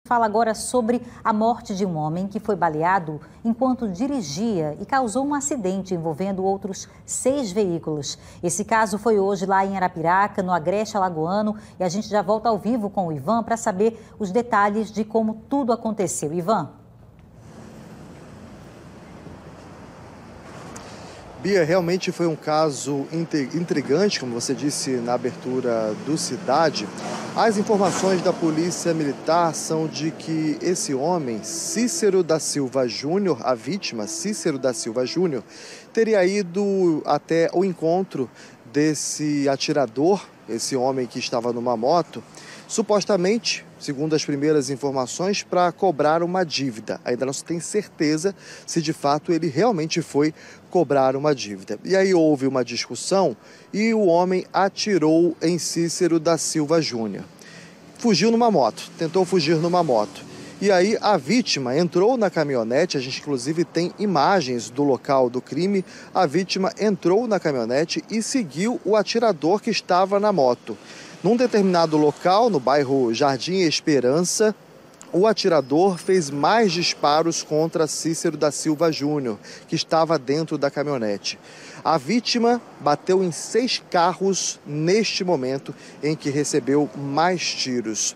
Fala agora sobre a morte de um homem que foi baleado enquanto dirigia e causou um acidente envolvendo outros 6 veículos. Esse caso foi hoje lá em Arapiraca, no Agreste Alagoano, e a gente já volta ao vivo com o Ivan para saber os detalhes de como tudo aconteceu. Ivan. Bia, realmente foi um caso intrigante, como você disse na abertura do Cidade. As informações da Polícia Militar são de que esse homem, Cícero da Silva Júnior, a vítima, Cícero da Silva Júnior, teria ido até o encontro desse atirador, esse homem que estava numa moto, supostamente, segundo as primeiras informações, para cobrar uma dívida. Ainda não se tem certeza se de fato ele realmente foi cobrar uma dívida. E aí houve uma discussão e o homem atirou em Cícero da Silva Júnior. Fugiu numa moto, tentou fugir numa moto. E aí a vítima entrou na caminhonete, a gente inclusive tem imagens do local do crime. A vítima entrou na caminhonete e seguiu o atirador que estava na moto. Num determinado local, no bairro Jardim Esperança, o atirador fez mais disparos contra Cícero da Silva Júnior, que estava dentro da caminhonete. A vítima bateu em 6 carros neste momento em que recebeu mais tiros.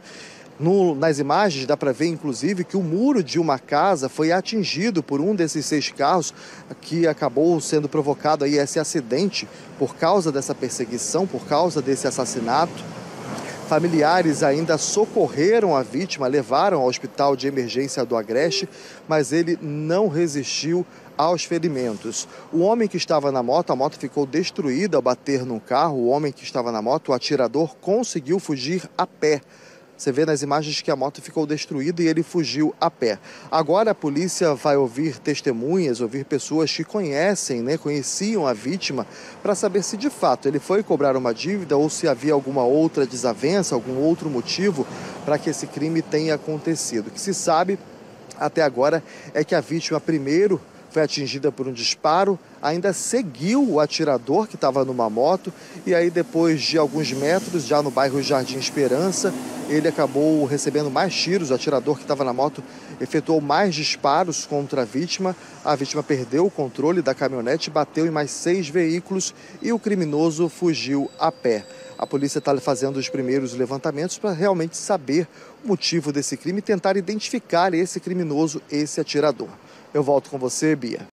Nas imagens dá para ver, inclusive, que o muro de uma casa foi atingido por um desses 6 carros, que acabou sendo provocado aí esse acidente por causa dessa perseguição, por causa desse assassinato. Familiares ainda socorreram a vítima, levaram ao hospital de emergência do Agreste, mas ele não resistiu aos ferimentos. O homem que estava na moto, a moto ficou destruída ao bater num carro. O homem que estava na moto, o atirador, conseguiu fugir a pé. Você vê nas imagens que a moto ficou destruída e ele fugiu a pé. Agora a polícia vai ouvir testemunhas, ouvir pessoas que conheciam a vítima, para saber se de fato ele foi cobrar uma dívida ou se havia alguma outra desavença, algum outro motivo para que esse crime tenha acontecido. O que se sabe até agora é que a vítima primeiro foi atingida por um disparo, ainda seguiu o atirador que estava numa moto e aí depois de alguns metros, já no bairro Jardim Esperança, ele acabou recebendo mais tiros. O atirador que estava na moto efetuou mais disparos contra a vítima perdeu o controle da caminhonete, bateu em mais 6 veículos e o criminoso fugiu a pé. A polícia está fazendo os primeiros levantamentos para realmente saber o motivo desse crime e tentar identificar esse criminoso, esse atirador. Eu volto com você, Bia.